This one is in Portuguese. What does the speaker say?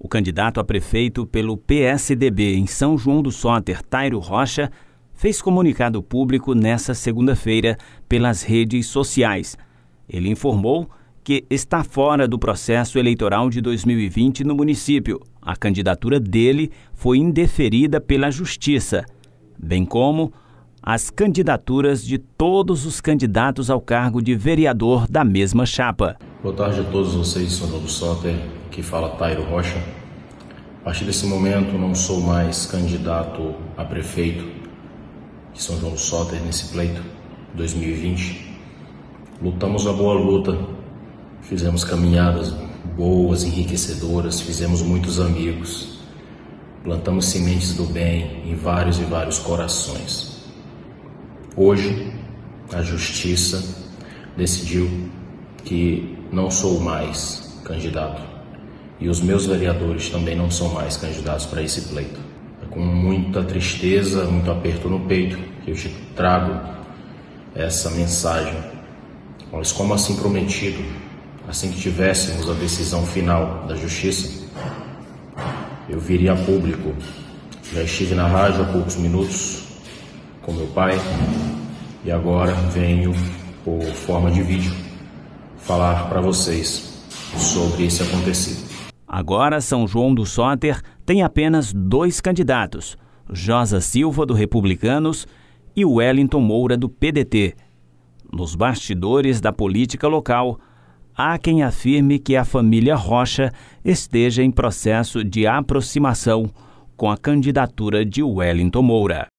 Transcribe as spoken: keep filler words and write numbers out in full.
O candidato a prefeito pelo P S D B em São João do Soter, Tairo Rocha, fez comunicado público nesta segunda-feira pelas redes sociais. Ele informou que está fora do processo eleitoral de dois mil e vinte no município. A candidatura dele foi indeferida pela Justiça, bem como as candidaturas de todos os candidatos ao cargo de vereador da mesma chapa. Boa tarde a todos vocês de São João do Soter, que fala Tairo Rocha. A partir desse momento não sou mais candidato a prefeito de São João do Soter nesse pleito dois mil e vinte. Lutamos a boa luta, fizemos caminhadas boas, enriquecedoras, fizemos muitos amigos, plantamos sementes do bem em vários e vários corações. Hoje, a Justiça decidiu que não sou mais candidato e os meus vereadores também não são mais candidatos para esse pleito. É com muita tristeza, muito aperto no peito que eu te trago essa mensagem. Mas como assim prometido, assim que tivéssemos a decisão final da Justiça, eu viria a público. Já estive na rádio há poucos minutos com meu pai e agora venho por forma de vídeo falar para vocês sobre esse acontecido. Agora, São João do Soter tem apenas dois candidatos, Josa Silva, do Republicanos, e Wellington Moura, do P D T. Nos bastidores da política local, há quem afirme que a família Rocha esteja em processo de aproximação com a candidatura de Wellington Moura.